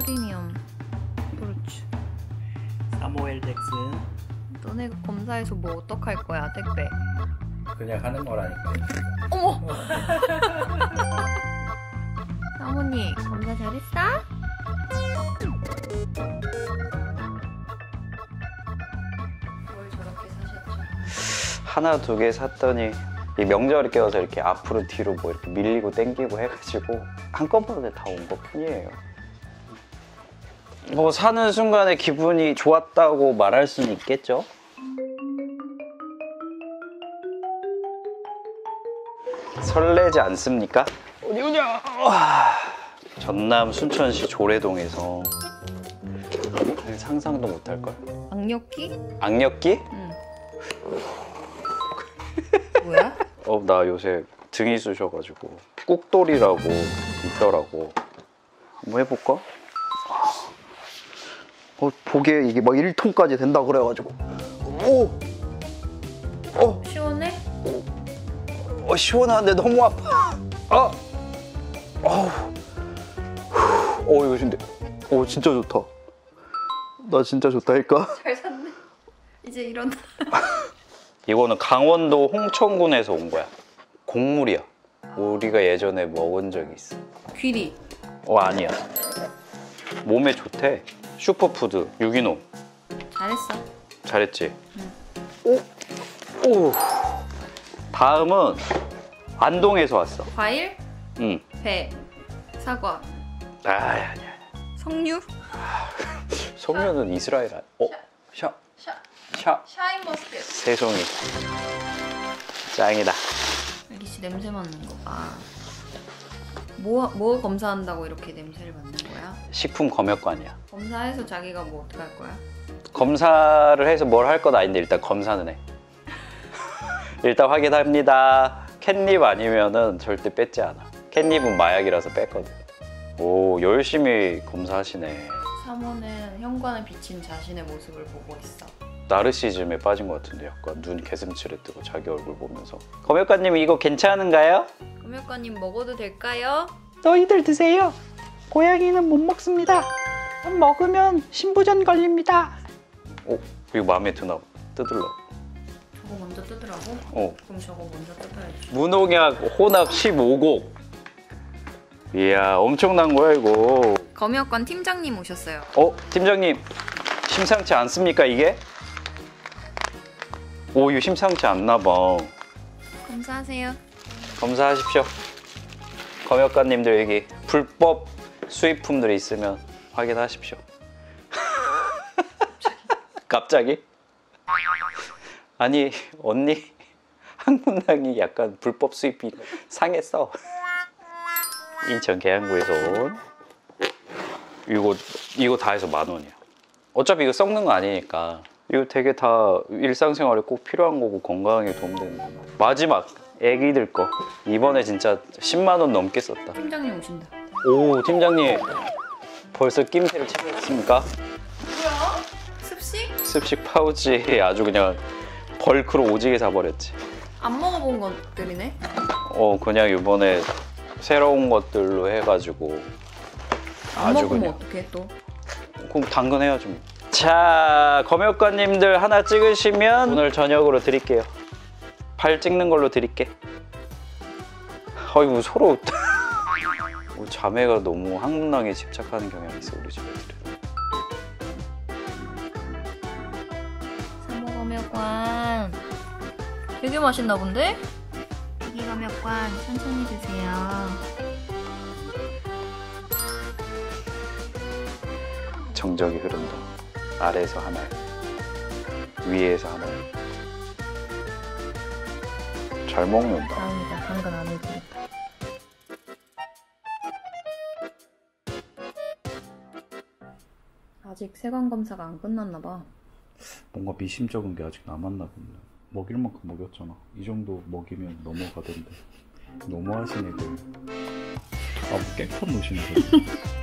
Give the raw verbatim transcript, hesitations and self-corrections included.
프리미엄. 그렇지. 사무엘 잭슨. 너네 검사해서 뭐 어떡할 거야, 택배? 그냥 하는 거라니까. 어머! 사모님, 검사 잘했어? 뭘 저렇게 사셨죠? 하나 두 개 샀더니 이 명절이 껴서 이렇게 앞으로 뒤로 뭐 이렇게 밀리고 땡기고 해가지고 한꺼번에 다 온 것 뿐이에요. 뭐 사는 순간에 기분이 좋았다고 말할 수는 있겠죠? 설레지 않습니까? 어디 오냐? 전남 순천시 조례동에서 상상도 못할걸? 악력기? 악력기? 응. 뭐야? 어, 나 요새 등이 쑤셔가지고 꾹돌이라고 있더라고. 한번 해볼까? 어, 보기에 이게 막 일 톤까지 된다 그래가지고 오! 어! 시원해? 어, 시원한데 너무 아파. 아! 어우. 어, 이거 근데 어, 진짜 좋다. 나 진짜 좋다니까? 잘 샀네. 이제 일어나. 이거는 강원도 홍천군에서 온 거야. 곡물이야. 우리가 예전에 먹은 적이 있어. 귀리. 어, 아니야. 몸에 좋대. 슈퍼푸드 유기농. 잘했어. 잘했지? 응. 오! 오! 다음은 안동에서 왔어. 과일? 응. 배. 사과. 아, 아니야. 아니야. 석류? 석류는 이스라엘 아니야. 어? 샤. 샤. 샤. 샤인머스켓. 새송이. 짱이다. 알기씨 냄새 맡는 거 봐. 뭐, 뭐 검사한다고 이렇게 냄새를 맡는 거야? 식품 검역관이야. 검사해서 자기가 뭐 어떻게 할 거야? 검사를 해서 뭘 할 건 아닌데 일단 검사는 해. 일단 확인합니다. 캣닙 아니면은 절대 뺐지 않아. 캣닙은 마약이라서 뺐거든. 오, 열심히 검사하시네. 사모는 현관에 비친 자신의 모습을 보고 있어. 나르시즘에 빠진 것 같은데 약간 눈 개슴츠레 뜨고 자기 얼굴 보면서. 검역관님 이거 괜찮은가요? 검역관님 먹어도 될까요? 너희들 드세요. 고양이는 못 먹습니다. 먹으면 신부전 걸립니다. 오, 이거 마음에 드나? 뜯을러. 저거 먼저 뜯으라고? 어. 그럼 저거 먼저 뜯어야지. 무농약 혼합 십오 곡. 이야, 엄청난 거야 이거. 검역관 팀장님 오셨어요. 어? 팀장님 심상치 않습니까 이게? 오, 이거 심상치 않나 봐. 검사하세요. 검사하십시오. 검역관님들 여기 불법 수입품들이 있으면 확인하십시오. 갑자기? 아니 언니 항문낭이 약간 불법 수입이 상했어. 인천 계양구에서 온 이거 이거 다 해서 만 원이야. 어차피 이거 썩는 거 아니니까 이거 되게 다 일상생활에 꼭 필요한 거고 건강에 도움되는 거. 마지막 애기들 거 이번에 진짜 십만 원 넘게 썼다. 팀장님 오신다. 오, 팀장님 벌써 낌새를 챙겼습니까? 뭐야? 습식? 습식 파우치 아주 그냥 벌크로 오지게 사버렸지. 안 먹어본 것들이네? 어, 그냥 이번에 새로운 것들로 해가지고 안 아주 먹으면 그냥 어떡해 또? 그럼 당근해야죠. 뭐. 자, 검역관님들 하나 찍으시면 오늘 저녁으로 드릴게요. 팔 찍는 걸로 드릴게. 어이구 서로 자매가 너무 항문낭에 집착하는 경향이 있어 우리 집 애들은. 사모 검역관 되게 맛있나 본데? 이기 검역관 천천히 드세요. 정적이 흐른다. 아래에서 하나, 위에서 하나. 잘 먹는다. 다행이다. 당근 안 해주겠다. 아직 세관 검사가 안 끝났나 봐. 뭔가 미심쩍은 게 아직 남았나 본데. 먹일 만큼 먹였잖아. 이 정도 먹이면 넘어가던데. 너무하신 애들. 아, 뭐 깽판 놓으시는 거예요?